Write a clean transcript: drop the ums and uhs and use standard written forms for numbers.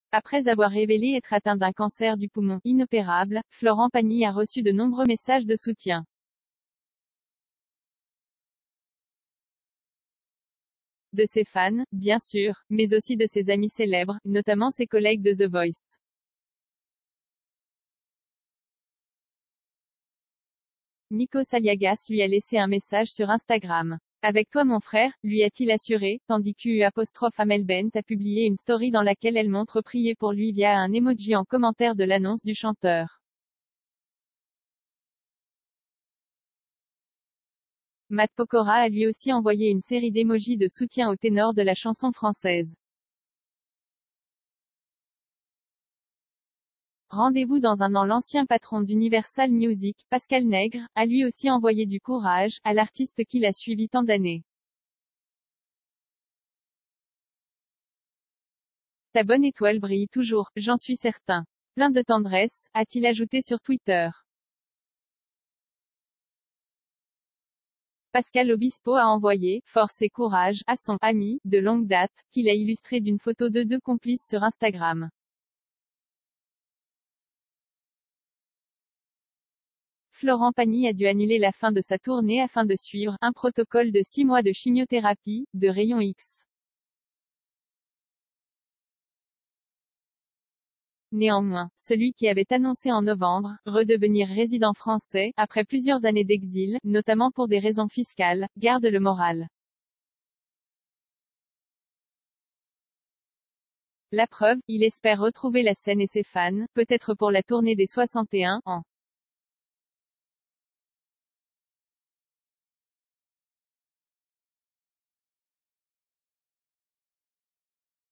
Après avoir révélé être atteint d'un cancer du poumon inopérable, Florent Pagny a reçu de nombreux messages de soutien. De ses fans, bien sûr, mais aussi de ses amis célèbres, notamment ses collègues de The Voice. Nico Saliagas lui a laissé un message sur Instagram. Avec toi mon frère, lui a-t-il assuré, tandis qu'U''Amel Bent a publié une story dans laquelle elle montre prier pour lui via un emoji en commentaire de l'annonce du chanteur. Matt Pokora a lui aussi envoyé une série d'émojis de soutien au ténor de la chanson française. Rendez-vous dans un an. L'ancien patron d'Universal Music, Pascal Nègre, a lui aussi envoyé du courage à l'artiste qui l'a suivi tant d'années. Ta bonne étoile brille toujours, j'en suis certain. Plein de tendresse, a-t-il ajouté sur Twitter. Pascal Obispo a envoyé « Force et courage » à son « ami » de longue date, qu'il a illustré d'une photo de deux complices sur Instagram. Florent Pagny a dû annuler la fin de sa tournée afin de suivre un protocole de 6 mois de chimiothérapie, de rayons X. Néanmoins, celui qui avait annoncé en novembre redevenir résident français, après plusieurs années d'exil, notamment pour des raisons fiscales, garde le moral. La preuve, il espère retrouver la scène et ses fans, peut-être pour la tournée des 61 ans.